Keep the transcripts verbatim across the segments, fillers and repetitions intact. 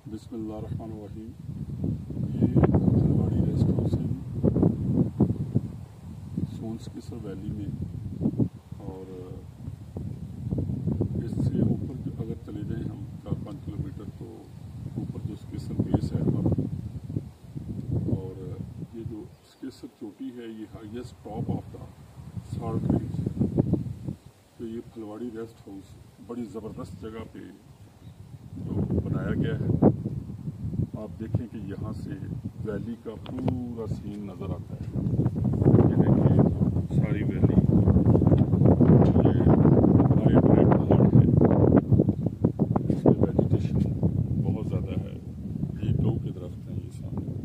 बिस्मिल्लाहिर्रहमानिर्रहीम। ये फुलवाड़ी rest house है सोन्स किसर वैली में, और इससे ऊपर अगर चले जाएं हम चार पाँच किलोमीटर तो ऊपर जो स्केसर बेस है हमारा, और ये जो स्केसर चोटी है ये highest top of the salt range है। तो ये फुलवाड़ी रेस्ट हाउस बड़ी ज़बरदस्त जगह पे जो बनाया गया है। आप देखें कि यहाँ से वैली का पूरा सीन नज़र आता है। ये देखिए सारी वैली, ये हमारे बड़े पहाड़ है, इसमें वेजिटेशन बहुत ज़्यादा है। ये गऊ के दरख्त हैं ये सामने,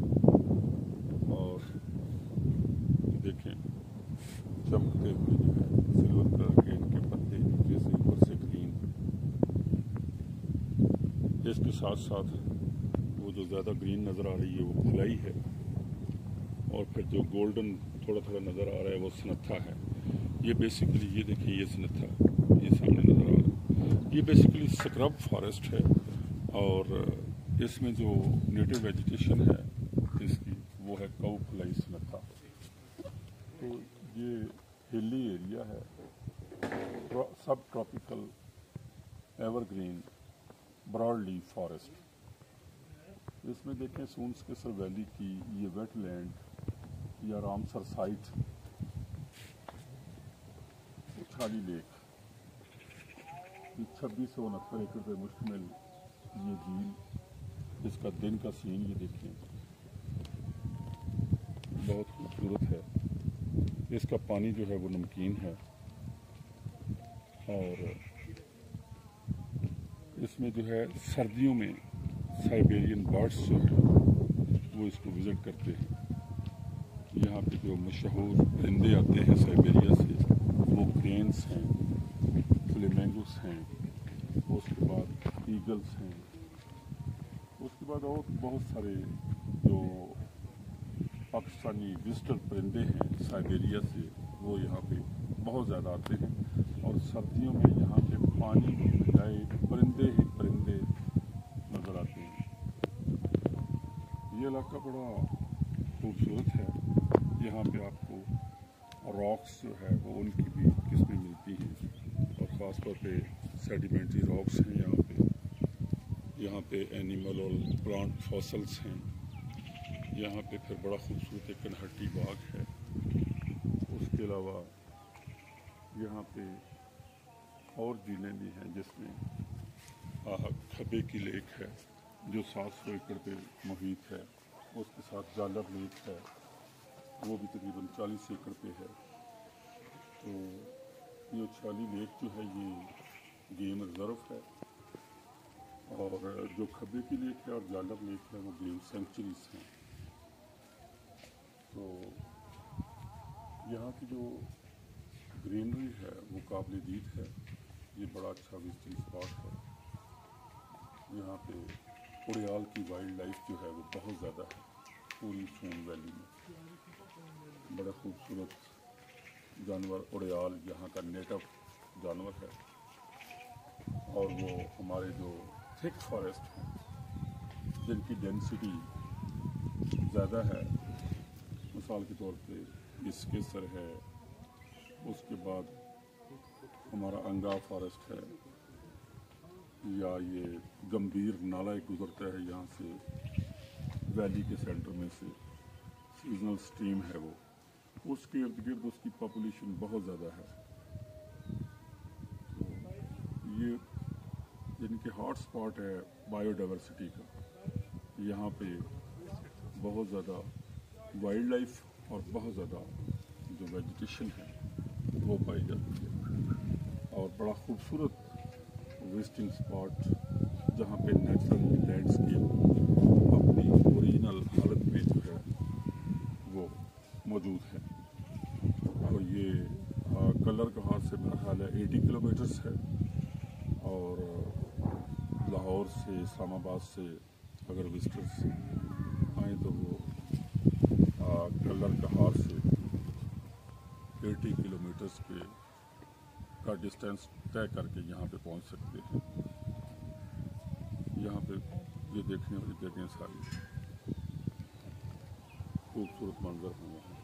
और देखें चमकते हुए जो है सिल्वर कलर के इनके पत्ते, नीचे से ऊपर से ग्रीन। इसके साथ साथ वो जो ज़्यादा ग्रीन नज़र आ रही है वो फलाई है, और फिर जो गोल्डन थोड़ा थोड़ा नज़र आ रहा है वो सनत्था है। ये बेसिकली ये देखिए ये सनत्था ये सामने नज़र आ रहा है। ये बेसिकली स्क्रब फॉरेस्ट है, और इसमें जो नेटिव वेजिटेशन है इसकी वो है काऊ फलाई सनत्था। तो ये हिली एरिया है, सब tropical evergreen broad leaf forest. इसमें देखें सोन्स किसर वैली की ये वेटलैंड या रामसर साइट, उछाली लेक, छब्बीस सौ उनहत्तर एकड़ पे मुश्तमिल ये झील, इसका दिन का सीन ये देखें बहुत खूबसूरत है। इसका पानी जो है वो नमकीन है, और इसमें जो है सर्दियों में साइबेरियन बर्ड्स जो है वो इसको विज़िट करते हैं। यहाँ पे जो मशहूर परिंदे आते हैं साइबेरिया से वो क्रेन्स हैं, फ्लेमिंगोस हैं, उसके बाद ईगल्स हैं, उसके बाद और बहुत सारे जो पाकिस्तानी विजिटर परिंदे हैं साइबेरिया से वो यहाँ पे बहुत ज़्यादा आते हैं। और सर्दियों में यहाँ पे पानी की बजाय परिंदे ही परिंदे नज़र आते हैं। ये इलाका बड़ा खूबसूरत है। यहाँ पे आपको रॉक्स जो है वो उनकी भी किस्में मिलती हैं, और ख़ास तौर पे सेडिमेंट्री रॉक्स हैं यहाँ पे। यहाँ पे एनिमल और प्लांट फॉसल्स हैं। यहाँ पे फिर बड़ा खूबसूरत एक कनहट्टी बाग है। उसके अलावा यहाँ पे और झीलें भी हैं, जिसमें खबे की लेक है जो सात सौ एकड़ पे मुहित है। उसके साथ जालर लेक है, वो भी तकरीबन चालीस एकड़ पे है। तो ये उछाली लेक जो है ये गेम रिजर्व है, और जो खबे की लेक है और जालर लेक है वो गेम सेंचुरीज हैं। तो यहाँ की जो ग्रीनरी है वो काबिल दीद है। ये बड़ा अच्छा विजिटिंग स्पॉट है। यहाँ पे उड़ियाल की वाइल्ड लाइफ जो है वो बहुत ज़्यादा है पूरी सोन वैली में। बड़ा खूबसूरत जानवर उड़ियाल यहाँ का नेटिव जानवर है, और वो हमारे जो थिक फॉरेस्ट हैं जिनकी डेंसिटी ज़्यादा है, मिसाल के तौर पे इस केसर है, उसके बाद हमारा अंगा फॉरेस्ट है, या ये गंभीर नाला एक गुजरता है यहाँ से वैली के सेंटर में से, सीजनल स्ट्रीम है वो, उसके इर्द गिर्द उसकी पॉपुलेशन बहुत ज़्यादा है। तो ये जिनके हॉट स्पॉट है बायोडाइवर्सिटी का, यहाँ पे बहुत ज़्यादा वाइल्ड लाइफ और बहुत ज़्यादा जो वेजिटेशन है वो पाई जाती है, और बड़ा खूबसूरत विजिटिंग स्पॉट जहाँ पे नेचुरल लैंडस्केप अपनी ओरिजिनल हालत में जो है वो मौजूद है। और ये आ, कलर का हाथ से मेरा ख्याल है अस्सी किलोमीटर्स है, और लाहौर से इस्लामाबाद से अगर विजिटर्स आए तो वो आ, कलर का हाथ से अस्सी किलोमीटर्स के का डिस्टेंस तय करके यहाँ पे पहुँच सकते हैं। यहाँ पे ये देखने वाली जगह सारी खूबसूरत मंजर हुए हैं।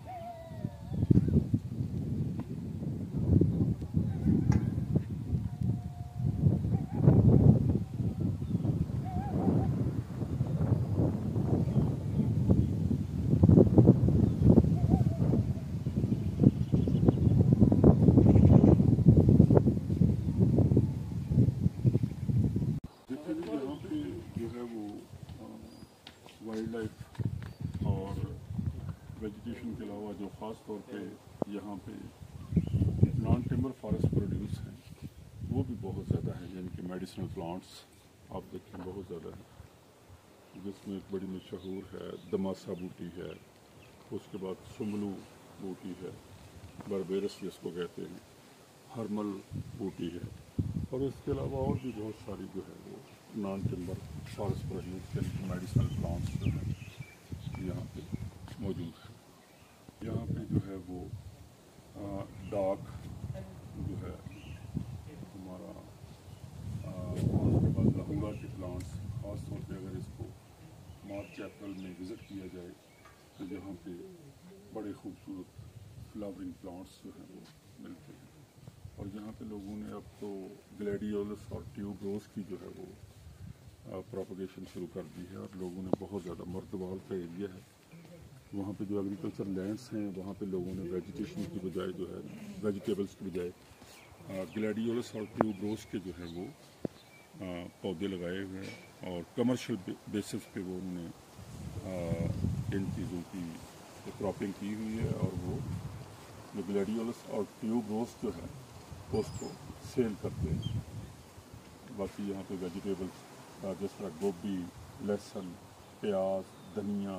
यहाँ पे जो है वो वाइल्ड लाइफ और वेजिटेशन के अलावा जो ख़ास तौर पे यहाँ पे नॉन टिम्बर फॉरेस्ट प्रोड्यूस हैं वो भी बहुत ज़्यादा है, यानी कि मेडिसिनल प्लांट्स आप देखें बहुत ज़्यादा है, जिसमें एक बड़ी मशहूर है दमासा बूटी है, उसके बाद सुमलू बूटी है, बरबेरस जिसको कहते हैं, हरमल बूटी है, और इसके अलावा और भी बहुत सारी जो है वो नॉन टिम्बर फॉरेस्ट प्रोड्यूस यानी कि मेडिसिनल प्लांट्स जो है यहाँ पे मौजूद है। यहाँ पे जो है वो डाक जो है हमारा, उसके बाद लहंगा के प्लांट्स, ख़ास तौर पे अगर इसको मार्च अप्रैल में विज़िट किया जाए तो यहाँ पे बड़े खूबसूरत फ्लावरिंग प्लांट्स जो हैं वो मिलते हैं। और यहाँ पे लोगों ने अब तो ग्लैडियोलस और ट्यूबरोज की जो है वो प्रोपगेशन शुरू कर दी है, और लोगों ने बहुत ज़्यादा मर्दवाल का एरिया है वहाँ पे जो एग्रीकल्चर लैंड्स हैं वहाँ पे लोगों ने वेजिटेशन की बजाय जो है वेजिटेबल्स की बजाय ग्लैडियोलस और ट्यूबरोज के जो है वो आ, पौधे लगाए हुए हैं, और कमर्शियल बेसिस पे वो उन्होंने इन चीज़ों की क्रॉपिंग की हुई है, और वो जो ग्लैडियोलस और ट्यूबरोज जो है उसको सेल करते हैं। बाकी यहाँ पे वेजिटेबल्स जिस तरह गोभी, लहसुन, प्याज, धनिया,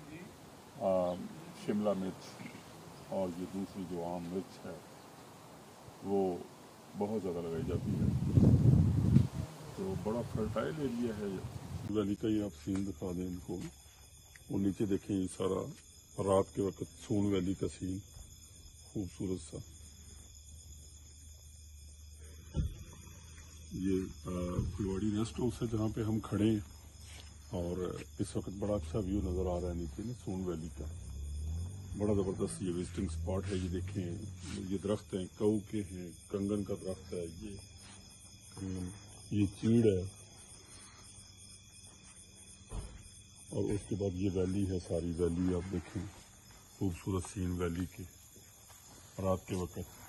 शिमला मिर्च और ये दूसरी जो आम मिर्च है वो बहुत ज़्यादा लगाई जाती है। तो बड़ा फर्टाइल एरिया है ये। वैली का ही आप सीन दिखा दें इनको, वो नीचे देखें ये सारा रात के वक्त सोन वैली का सीन खूबसूरत सा। ये फुलवाड़ी रेस्ट हाउस है जहाँ पे हम खड़े हैं, और इस वक्त बड़ा अच्छा व्यू नज़र आ रहा है नीचे ना सोन वैली का। बड़ा ज़बरदस्त ये विजिटिंग स्पॉट है। ये देखें ये दरख्त हैं, कऊ के हैं, कंगन का दरख्त है, ये कंगन, ये चीड़ है, और उसके बाद ये वैली है, सारी वैली आप देखें खूबसूरत सीन वैली के रात के वक्त।